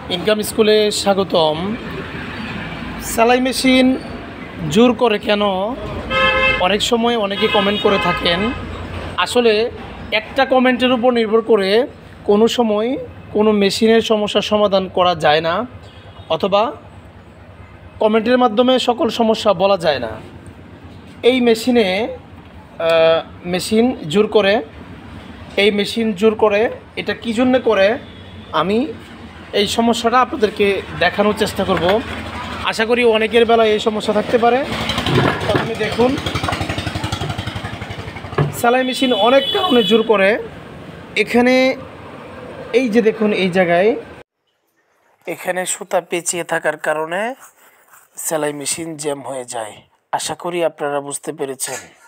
Income স্কুলে স্বাগতম। সেলাই মেশিন জোর করে কেন, অনেক সময় অনেকে কমেন্ট করে থাকেন। আসলে একটা কমেন্টের উপর নির্ভর করে কোনো সময় কোনো মেশিনের সমস্যার সমাধান করা যায় না, অথবা কমেন্টের মাধ্যমে সকল সমস্যা বলা যায় না। এই মেশিন জোর করে, এটা কী জন্যে করে আমি এই সমস্যাটা আপনাদেরকে দেখানোর চেষ্টা করব। আশা করি অনেকের বেলায় এই সমস্যা থাকতে পারে। প্রথমে দেখুন, সেলাই মেশিন অনেক কারণে জোর করে। এখানে এই যে দেখুন, এই জায়গায় এখানে সুতা পেঁচিয়ে থাকার কারণে সেলাই মেশিন জ্যাম হয়ে যায়। আশা করি আপনারা বুঝতে পেরেছেন।